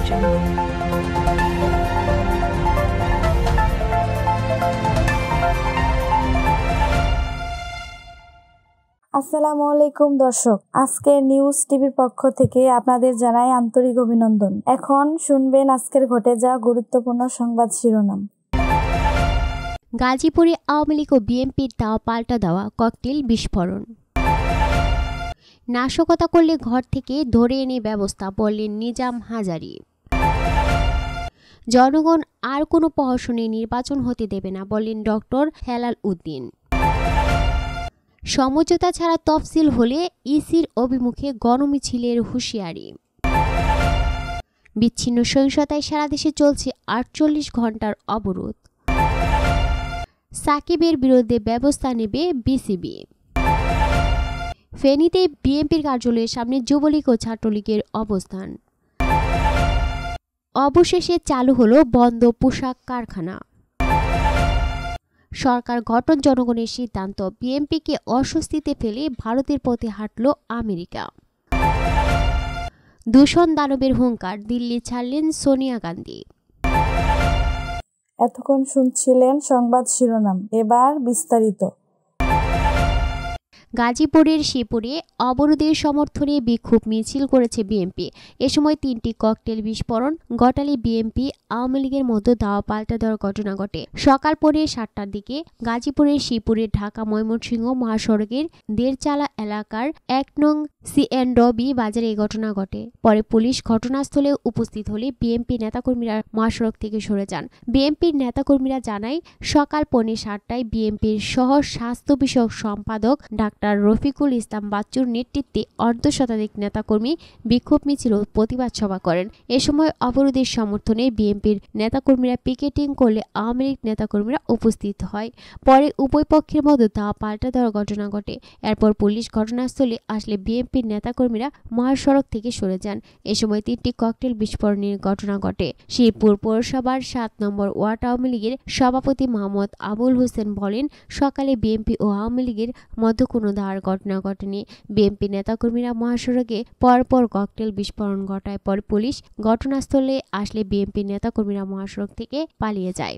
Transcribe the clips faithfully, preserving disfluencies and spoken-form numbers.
জানান। আসসালামু আলাইকুম দর্শক, আজকে নিউজ টিভির পক্ষ থেকে আপনাদের জানাই আন্তরিক অভিনন্দন। এখন শুনবেন আজকের ঘটে যাওয়া গুরুত্বপূর্ণ সংবাদ শিরোনাম। গাজীপুরে আওয়ামী লীগ ও বিএনপির দাওয়া পাল্টা দেওয়া ককটেল বিস্ফোরণ। নাশকতা করলে ঘর থেকে ধরে এনে ব্যবস্থা, বললেন নিজাম হাজারী। জনগণ আর কোনো প্রহসনে নির্বাচন হতে দেবে না, বললেন ডক্টর হেলাল উদ্দিন। সমঝোতা ছাড়া তফসিল হলে ইসির অভিমুখে গণমিছিলের হুঁশিয়ারি। বিচ্ছিন্ন সহিংসতায় সারা দেশে চলছে আটচল্লিশ ঘন্টার অবরোধ। সাকিবের বিরুদ্ধে ব্যবস্থা নেবে বিসিবি। ফেনীতে বিএনপির কার্যালয়ের সামনে যুবলীগ ও ছাত্রলীগের অবস্থান। অবশেষে চালু হলো বন্ধ পোশাক কারখানা। সরকার গঠন জনগণের সিদ্ধান্ত, বিএনপিকে অস্বস্তিতে ফেলে ভারতের পথে হাঁটল আমেরিকা। দূষণ দানবের হুঙ্কার, দিল্লি ছাড়লেন সোনিয়া গান্ধী। এতক্ষণ শুনছিলেন সংবাদ শিরোনাম, এবার বিস্তারিত। গাজীপুরের শিবপুরে অবরোধের সমর্থনে বিক্ষোভ মিছিল করেছে বিএনপি। এ সময় তিনটি ককটেল বিস্ফোরণ ঘটালে বিএনপি আওয়ামী লীগের মধ্যে দাওয়া পাল্টা দেওয়ার ঘটনা ঘটে। সকাল পরে সাতটার দিকে গাজীপুরের শিবপুরে ঢাকা ময়মনসিংহ মহাসড়কের দেড়চালা এলাকার এক নং সিএনডবি বাজারে এই ঘটনা ঘটে। পরে পুলিশ ঘটনাস্থলে উপস্থিত হলে বিএনপি নেতাকর্মীরা মহাসড়ক থেকে সরে যান। বিএনপির নেতাকর্মীরা জানায়, সকাল পৌনে সাতটায় বিএনপির সহ স্বাস্থ্য বিষয়ক সম্পাদক ডাক্তার রফিকুল ইসলাম বাচ্চুর নেতৃত্বে অর্ধ শতাধিক নেতাকর্মী বিক্ষোভ মিছিল ও প্রতিবাদ সভা করেন। এ সময় অবরোধের সমর্থনে বিএনপির নেতাকর্মীরা পিকেটিং করলে আওয়ামী লীগ নেতাকর্মীরা উপস্থিত হয়। পরে উভয় পক্ষের মধ্যে দাওয়া পাল্টা দেওয়ার ঘটনা ঘটে। এরপর পুলিশ ঘটনাস্থলে আসলে বিএনপির নেতাকর্মীরা মহাসড়ক থেকে সরে যান। এ সময় তিনটি ককটেল বিস্ফোরণের ঘটনা ঘটে। শিবপুর পৌরসভার সাত নম্বর ওয়ার্ড আওয়ামী লীগের সভাপতি মোহাম্মদ আবুল হোসেন বলেন, সকালে বিএনপি ও আওয়ামী লীগের মধ্যে কোনো ধার ঘটনা ঘটেনি। বিএনপি নেতাকর্মীরা মহাসড়কে পরপর ককটেল বিস্ফোরণ ঘটায়। পরে পুলিশ ঘটনাস্থলে আসলে বিএনপি নেতাকর্মীরা মহাসড়ক থেকে পালিয়ে যায়।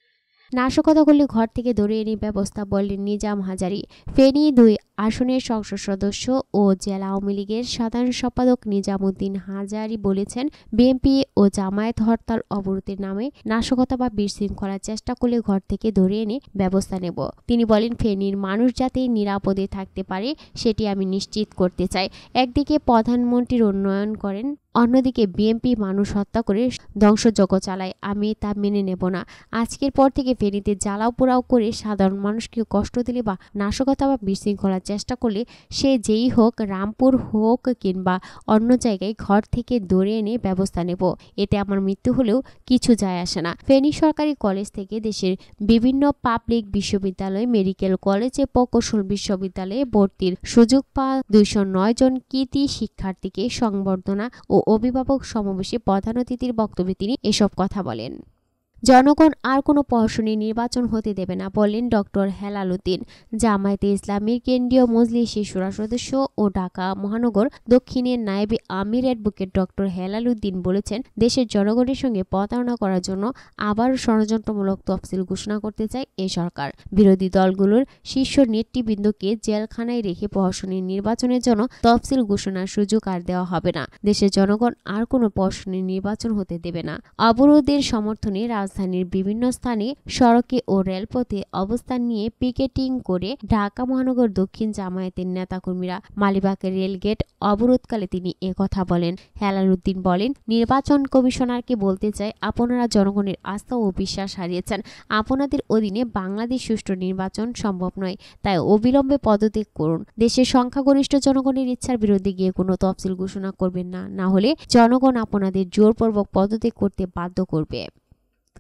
নাশকতা করলে ঘর থেকে ধরে এনে ব্যবস্থা, বললেন নিজাম হাজারী। ফেনী দুই আসনের সংসদ সদস্য ও জেলা আওয়ামী লীগের সাধারণ সম্পাদক নিজাম উদ্দিন হাজারী বলেছেন, বিএনপি ও জামায়াত হরতাল অবরোধের নামে নাশকতা বা বিশৃঙ্খলার চেষ্টা করলে ঘর থেকে ধরে এনে ব্যবস্থা নেব। তিনি বলেন, ফেনীর মানুষ যাতে নিরাপদে থাকতে পারে সেটি আমি নিশ্চিত করতে চাই। একদিকে প্রধানমন্ত্রীর উন্নয়ন করেন, অন্যদিকে বিএনপি মানুষ হত্যা করে ধ্বংসযজ্ঞ চালায়। আমি তা মেনে নেব না। আজকের পর থেকে ফেনীতে জ্বালাও পোড়াও করে সাধারণ মানুষকে কষ্ট দিলে বা নাশকতা বা বিশৃঙ্খলার চেষ্টা করলে সে যেই হোক, রামপুর হোক কিংবা অন্য জায়গায়, ঘর থেকে ধরে এনে ব্যবস্থা নেব। এতে আমার মৃত্যু হলেও কিছু যায় আসে না। ফেনী সরকারি কলেজ থেকে দেশের বিভিন্ন পাবলিক বিশ্ববিদ্যালয়, মেডিকেল কলেজে প্রকৌশল বিশ্ববিদ্যালয়ে ভর্তির সুযোগ পাওয়া দুইশো নয় জন কৃতি শিক্ষার্থীকে সংবর্ধনা ও অভিভাবক সমাবেশে প্রধান অতিথির বক্তব্যে তিনি এসব কথা বলেন। জনগণ আর কোনো প্রহসনে নির্বাচন হতে দেবে না, বললেন ডক্টর হেলাল উদ্দিন। জামায়াতে ইসলামীর কেন্দ্রীয় মজলিসের শূরা সদস্য ও ঢাকা মহানগর দক্ষিণের নায়েবে আমির অ্যাডভোকেট ডক্টর হেলাল উদ্দিন বলেছেন, দেশের জনগণের সঙ্গে প্রতারণা করার জন্য আবার ষড়যন্ত্রমূলক তফসিল ঘোষণা করতে চায় এ সরকার। বিরোধী দলগুলোর শীর্ষ নেতৃবৃন্দকে জেলখানায় রেখে প্রহসনের নির্বাচনের জন্য তফসিল ঘোষণার সুযোগ আর দেওয়া হবে না। দেশের জনগণ আর কোনো প্রহসনের নির্বাচন হতে দেবে না। অবরোধের সমর্থনে রাজধানীর বিভিন্ন স্থানে সড়কে ও রেলপথে অবস্থান নিয়ে পিকেটিং করে ঢাকা মহানগর দক্ষিণ জামায়াতের নেতাকর্মীরা। মালিবাগের রেলগেট অবরোধকালে তিনি একথা বলেন। হেলাল উদ্দিন বলেন, নির্বাচন কমিশনারকে বলতে চাই, আপনারা জনগণের আস্থা ও বিশ্বাস হারিয়েছেন। আপনাদের অধীনে বাংলাদেশ সুষ্ঠু নির্বাচন সম্ভব নয়, তাই অবিলম্বে পদত্যাগ করুন। দেশের সংখ্যাগরিষ্ঠ জনগণের ইচ্ছার বিরুদ্ধে গিয়ে কোনো তফসিল ঘোষণা করবেন না, না হলে জনগণ আপনাদের জোরপূর্বক পদত্যাগ করতে বাধ্য করবে।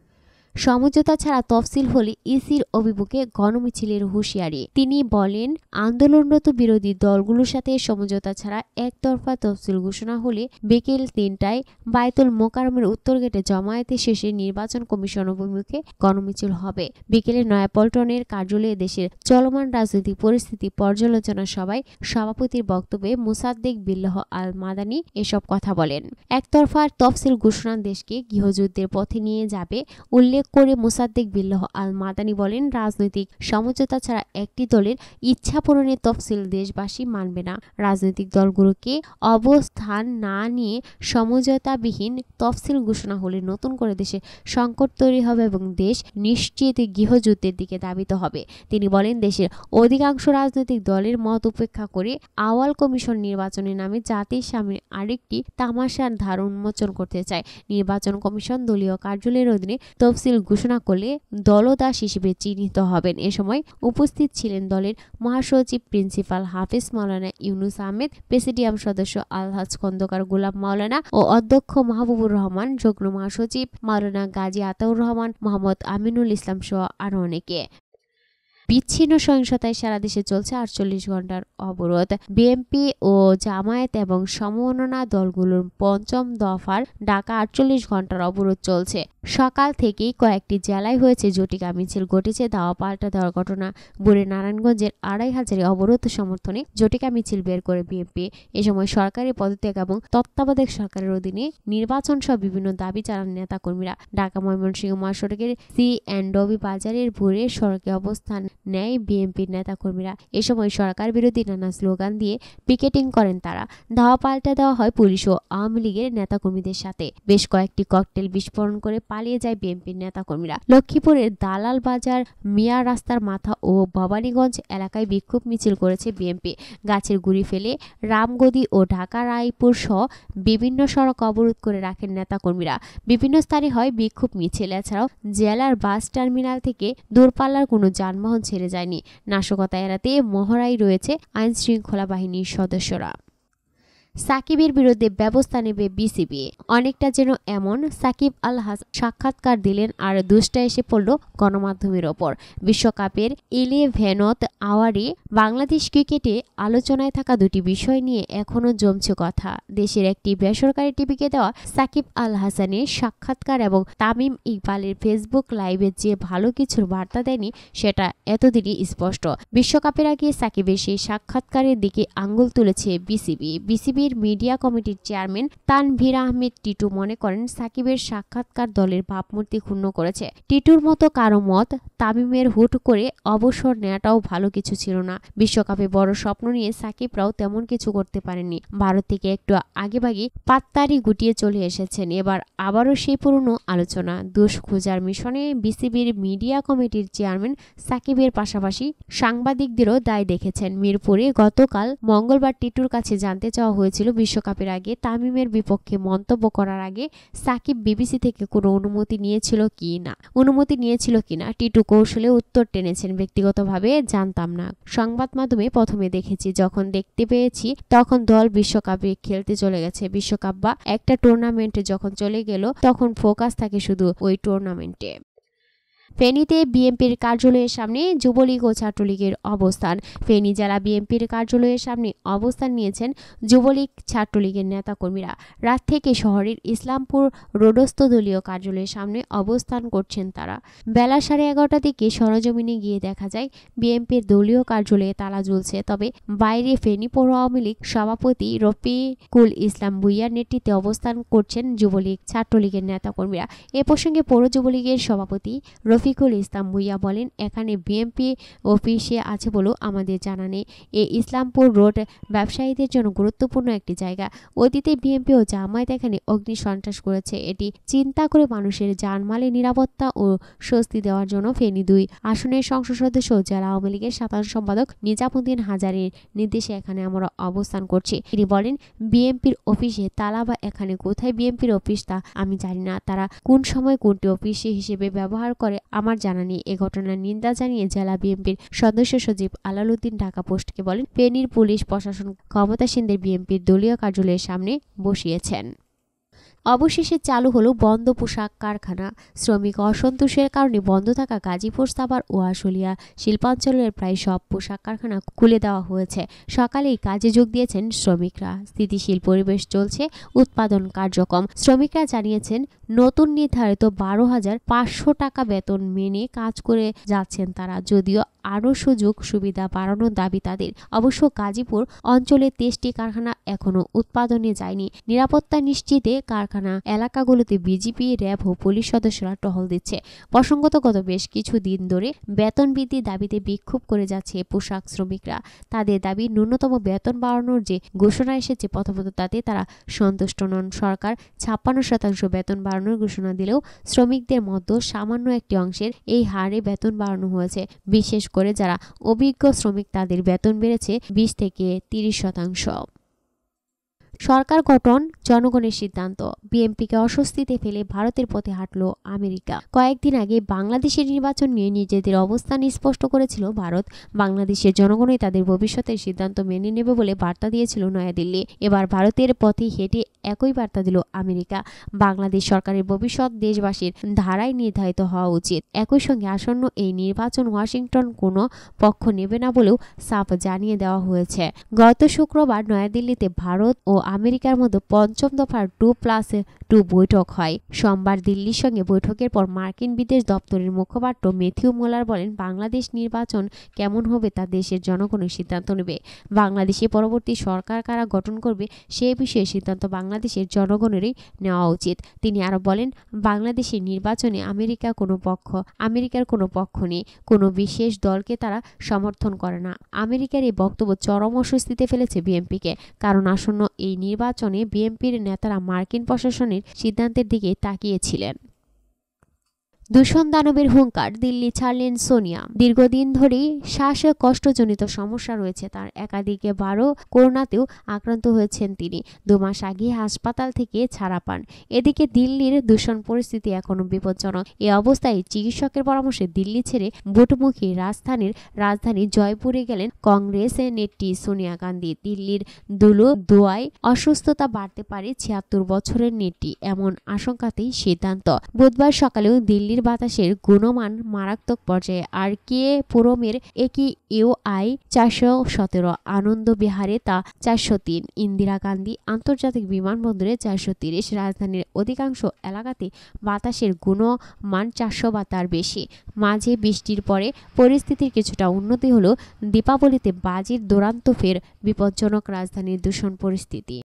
সমঝোতা ছাড়া তফসিল হলে ইসির অভিমুখে গণমিছিলের হুঁশিয়ারি। তিনি বলেন, আন্দোলনরত বিরোধী দলগুলোর সাথে সমঝোতা ছাড়া একতরফা তফসিল ঘোষণা হলে বিকেল তিনটায় বায়তুল মোকাররমের উত্তর গেটে জমায়েতে শেষে নির্বাচন কমিশন অভিমুখে গণমিছিল হবে। বিকেলে নয়াপল্টনের কার্যালয়ে দেশের চলমান রাজনৈতিক পরিস্থিতি পর্যালোচনা সভায় সভাপতির বক্তব্যে মোসাদ্দেক বিল্লাহ আল মাদানি এসব কথা বলেন। একতরফা তফসিল ঘোষণা দেশকে গৃহযুদ্ধের পথে নিয়ে যাবে উল্লেখ করে মোসাদ্দেক বিল্লাহ আল মাদানি বলেন, রাজনৈতিক সমঝোতা ছাড়া একটি দলের ইচ্ছা পূরণের তফসিল দেশবাসী মানবে না। রাজনৈতিক দলগুলোকে অবস্থান না নিয়ে সমঝোতাবিহীন তফসিল ঘোষণা হলে নতুন করে দেশে সংকট তৈরি হবে এবং দেশ নিশ্চিত গৃহযুদ্ধের দিকে ধাবিত হবে। তিনি বলেন, দেশের অধিকাংশ রাজনৈতিক দলের মত উপেক্ষা করে আওয়াল কমিশন নির্বাচনের নামে জাতির সামনে আরেকটি তামাশার ধার উন্মোচন করতে চায়। নির্বাচন কমিশন দলীয় কার্যালয়ের অধীনে তফসিল ঘোষণা করলে দলদাস হিসেবে চিহ্নিত হবেন। এ সময় উপস্থিত ছিলেন দলের মহাসচিব প্রিন্সিপাল হাফিজ মাওলানা ইউনুস আহমেদ, প্রেসিডিয়াম সদস্য আলহাজ খন্দকার গোলাম মাওলানা ও অধ্যক্ষ মাহবুবুর রহমান, যুগ্ম মহাসচিব মাওলানা গাজী আতাউর রহমান, মোহাম্মদ আমিনুল ইসলাম সহ আরও অনেকে। বিচ্ছিন্ন সহিংসতায় সারা দেশে চলছে আটচল্লিশ ঘন্টার অবরোধ। বিএনপি ও জামায়াত এবং সমমনা দলগুলোর পঞ্চম দফার ডাকা আটচল্লিশ ঘন্টার অবরোধ চলছে। সকাল থেকেই কয়েকটি জেলায় হয়েছে জটিকা মিছিল, ঘটেছে দাওয়া পাল্টা দেওয়ার ঘটনা। বুড়ি নারায়ণগঞ্জের আড়াই হাজারে অবরোধ সমর্থনে জটিকা মিছিল বের করে বিএনপি। এ সময় সরকারি পদত্যাগ এবং তত্ত্বাবধায়ক সরকারের অধীনে নির্বাচন সহ বিভিন্ন দাবি জানান নেতাকর্মীরা। ঢাকা ময়মনসিংহ মহাসড়কের সি অ্যান্ড ডবি বাজারের ভোরে সড়কে অবস্থান নেয় বিএনপির নেতাকর্মীরা। এ সময় সরকার বিরোধী নানা স্লোগান দিয়ে পিকেটিং করেন তারা। ধাওয়া পাল্টা দেওয়া হয় পুলিশ ও আওয়ামী লীগের নেতাকর্মীদের সাথে। বেশ কয়েকটি ককটেল বিস্ফোরণ করে পালিয়ে যায় বিএনপির নেতাকর্মীরা। লক্ষ্মীপুরের দালাল বাজার, মিয়া রাস্তার মাথা ও ভবানীগঞ্জ এলাকায় বিক্ষোভ মিছিল করেছে বিএনপি। গাছের গুঁড়ি ফেলে রামগদি ও ঢাকা রায়পুর সহ বিভিন্ন সড়ক অবরোধ করে রাখেন নেতাকর্মীরা। বিভিন্ন স্থানে হয় বিক্ষোভ মিছিল। এছাড়াও জেলার বাস টার্মিনাল থেকে দূরপাল্লার কোনো যানবাহন ছেড়ে যায়নি। নাশকতা এড়াতে মহড়ায় রয়েছে আইন শৃঙ্খলা বাহিনীর সদস্যরা। সাকিবের বিরুদ্ধে ব্যবস্থা নেবে বিসিবি। অনেকটা যেন এমন, সাকিব আল হাসান সাক্ষাৎকার দিলেন আর দুষ্টা এসে পড়ল গণমাধ্যমের ওপর। বিশ্বকাপের ইলেভেনথ আওয়ারে বাংলাদেশ ক্রিকেটে আলোচনায় থাকা দুটি বিষয় নিয়ে এখনও জমছে কথা। দেশের একটি বেসরকারি টিভিকে দেওয়া সাকিব আল হাসানের সাক্ষাৎকার এবং তামিম ইকবালের ফেসবুক লাইভে যে ভালো কিছুর বার্তা দেয়নি সেটা এতদিনই স্পষ্ট। বিশ্বকাপের আগে সাকিবের সেই সাক্ষাৎকারের দিকে আঙ্গুল তুলেছে বিসিবি। বিসিবি মিডিয়া কমিটির চেয়ারম্যান তানভীর আহমেদ টিটু মনে করেন, সাকিবের সাক্ষাৎকার দলের ভাবমূর্তি ক্ষুণ্ণ করেছে। টিটুর মতো কারো মত, তামিমের হুট করে অবসর নেওয়াটাও ভালো কিছু ছিল না। বিশ্বকাপে বড় স্বপ্ন নিয়ে সাকিবরাও তেমন কিছু করতে পারেননি। ভারত থেকে একটু আগেভাগে পাত্তারি গুটিয়ে চলে এসেছেন। এবার আবারও সেই পুরনো আলোচনা। দোষ খোঁজার মিশনে বিসিবির মিডিয়া কমিটির চেয়ারম্যান সাকিবের পাশাপাশি সাংবাদিকদেরও দায় দেখেছেন। মিরপুরে গতকাল মঙ্গলবার টিটুর কাছে জানতে চাওয়া হয়েছে ছিল বিশ্বকাপের আগে তামিমের বিপক্ষে মন্তব্য করার আগে সাকিব বিবিসি থেকে কোনো অনুমতি নিয়েছিল কি না অনুমতি নিয়েছিল কিনা টিটু কৌশলে উত্তর টেনেছেন, ব্যক্তিগতভাবে জানতাম না, সংবাদ মাধ্যমে প্রথমে দেখেছি, যখন দেখতে পেয়েছি তখন দল বিশ্বকাপে খেলতে চলে গেছে। বিশ্বকাপ বা একটা টুর্নামেন্টে যখন চলে গেল তখন ফোকাস থাকে শুধু ওই টুর্নামেন্টে। ফেনীতে বিএনপির কার্যালয়ের সামনে যুবলীগ ও ছাত্রলীগের অবস্থান। ফেনী জেলা বিএনপির কার্যালয়ের সামনে অবস্থান নিয়েছেন যুবলীগ ছাত্রলীগের নেতাকর্মীরা। রাত থেকে শহরের ইসলামপুর রোডস্থ দলীয় কার্যালয়ের সামনে অবস্থান করছেন তারা। বেলা সাড়ে এগারোটার দিকে সরজমিনে গিয়ে দেখা যায় বিএনপির দলীয় কার্যালয়ে তালা ঝুলছে। তবে বাইরে ফেনী পৌর আওয়ামী লীগ সভাপতি রফিকুল ইসলাম ভূঁইয়ার নেতৃত্বে অবস্থান করছেন যুবলীগ ছাত্রলীগের নেতাকর্মীরা। এ প্রসঙ্গে পৌর যুবলীগের সভাপতি রফিকুল ইসলাম ভূঁইয়া বলেন, এখানে বিএনপি অফিসে আছে বলেও আমাদের জানা নেই। এই ইসলামপুর রোড ব্যবসায়ীদের জন্য গুরুত্বপূর্ণ একটি জায়গা। অতীতে বিএনপি ও জামায়াত এখানে অগ্নি সন্ত্রাস করেছে। এটি চিন্তা করে মানুষের জানমালের নিরাপত্তা ও স্বস্তি দেওয়ার জন্য ফেনী দুই আসনের সংসদ সদস্য ও জেলা আওয়ামী লীগের সাধারণ সম্পাদক নিজামুদ্দিন হাজারের নির্দেশে এখানে আমরা অবস্থান করছি। তিনি বলেন, বিএনপির অফিসে তালা বা এখানে কোথায় বিএনপির অফিস তা আমি জানি না। তারা কোন সময় কোনটি অফিস হিসেবে ব্যবহার করে আমার জানা নেই। এ ঘটনার নিন্দা জানিয়ে জেলা বিএনপির সদস্য সচিব আলালউদ্দিন ঢাকা পোস্টকে বলেন, ফেনীর পুলিশ প্রশাসন ক্ষমতাসীনদের বিএনপির দলীয় কার্যালয়ের সামনে বসিয়েছেন। অবশেষে চালু হলো বন্ধ পোশাক কারখানা। শ্রমিক অসন্তোষের কারণে বন্ধ থাকা গাজীপুর, সাভার ও আশুলিয়া শিল্পাঞ্চলের প্রায় সব পোশাক কারখানা খুলে দেওয়া হয়েছে। সকালেই কাজে যোগ দিয়েছেন শ্রমিকরা। স্থিতিশীল পরিবেশ চলছে উৎপাদন কার্যক্রম। শ্রমিকরা জানিয়েছেন, নতুন নির্ধারিত বারো হাজার পাঁচশো টাকা বেতন মেনে কাজ করে যাচ্ছেন তারা, যদিও আরও সুযোগ সুবিধা বাড়ানোর দাবি তাদের। অবশ্য গাজীপুর অঞ্চলের তেইশটি কারখানা এখনও উৎপাদনে যায়নি। নিরাপত্তা নিশ্চিতে কারখানা এলাকাগুলোতে বিজিবি, র্যাব ও পুলিশ সদস্যরা টহল দিচ্ছে। প্রসঙ্গত, গত বেশ কিছু দিন ধরে বেতন বৃদ্ধির দাবিতে বিক্ষোভ করে যাচ্ছে পোশাক শ্রমিকরা। তাদের দাবি, ন্যূনতম বেতন বাড়ানোর যে ঘোষণা এসেছে, প্রথমত তাতে তারা সন্তুষ্ট নন। সরকার ছাপ্পান্ন শতাংশ বেতন বাড়ানোর ঘোষণা দিলেও শ্রমিকদের মধ্যে সামান্য একটি অংশের এই হারে বেতন বাড়ানো হয়েছে। বিশেষ করে যারা অভিজ্ঞ শ্রমিক, তাদের বেতন বেড়েছে বিশ থেকে তিরিশ শতাংশ। সরকার গঠন জনগণের সিদ্ধান্ত। বিএনপিকে অস্বস্তিতে ফেলে ভারতের পথে হাঁটল আমেরিকা। কয়েকদিন আগে বাংলাদেশের নির্বাচন নিয়ে নিজেদের অবস্থান স্পষ্ট করেছিল ভারত। বাংলাদেশের জনগণই তাদের ভবিষ্যতের সিদ্ধান্ত মেনে নেবে বলে বার্তা দিয়েছিল নয়াদিল্লি। এবার ভারতের পথে হেঁটে একই বার্তা দিল আমেরিকা। বাংলাদেশ সরকারের ভবিষ্যৎ দেশবাসীর ধারায় নির্ধারিত হওয়া উচিত। একই সঙ্গে আসন্ন এই নির্বাচন ওয়াশিংটন কোনো পক্ষ নেবে না বলেও সাফ জানিয়ে দেওয়া হয়েছে। গত শুক্রবার নয়াদিল্লিতে ভারত ও আমেরিকার মধ্যে পঞ্চম দফার টু প্লাস টু বৈঠক হয়। সোমবার দিল্লির সঙ্গে বৈঠকের পর মার্কিন বিদেশ দপ্তরের মুখপাত্র ম্যাথিউ মুলার বলেন, বাংলাদেশ নির্বাচন কেমন হবে তা দেশের জনগণের সিদ্ধান্ত নেবে। বাংলাদেশে পরবর্তী সরকার কারা গঠন করবে সে বিষয়ে সিদ্ধান্ত বাংলাদেশের জনগণেরই নেওয়া উচিত। তিনি আরো বলেন, বাংলাদেশের নির্বাচনে আমেরিকা কোনো পক্ষ আমেরিকার কোনো পক্ষ নেই, কোনো বিশেষ দলকে তারা সমর্থন করে না। আমেরিকার এই বক্তব্য চরম অস্বস্তিতে ফেলেছে বিএনপিকে। কারণ আসন্ন এই নির্বাচনে বিএনপির নেতারা মার্কিন প্রশাসনের সিদ্ধান্তের দিকে তাকিয়েছিলেন। দূষণ দানবের হুঙ্কার, দিল্লি ছাড়লেন সোনিয়া। দীর্ঘদিন ধরেই শ্বাসকষ্টজনিত সমস্যা রয়েছে তার। একাধিকে বারো করোনাতেও আক্রান্ত হয়েছেন তিনি। দু মাস আগে হাসপাতাল থেকে ছাড়া পান। এদিকে দিল্লির দূষণ পরিস্থিতি এখনো বিপজ্জনক। এ অবস্থায় চিকিৎসকের পরামর্শে দিল্লি ছেড়ে ভোটমুখী রাজধানীর রাজধানী জয়পুরে গেলেন কংগ্রেস নেত্রী সোনিয়া গান্ধী। দিল্লির দুলো দোয়ায় অসুস্থতা বাড়তে পারে ছিয়াত্তর বছরের নেত্রী, এমন আশঙ্কাতেই সিদ্ধান্ত। বুধবার সকালেও দিল্লির বাতাসের গুণমান মারাত্মক পর্যায়ে। আর কে পুরমের একই ইউআই চারশো সতেরো, আনন্দ বিহারে তা চারশো তিন, ইন্দিরা গান্ধী আন্তর্জাতিক বিমানবন্দরে চারশো তিরিশ। রাজধানীর অধিকাংশ এলাকাতে বাতাসের গুণমান চারশো বা তার বেশি। মাঝে বৃষ্টির পরে পরিস্থিতির কিছুটা উন্নতি হলো। দীপাবলিতে বাজির দৌরাত্ম্য ফের বিপজ্জনক রাজধানীর দূষণ পরিস্থিতি।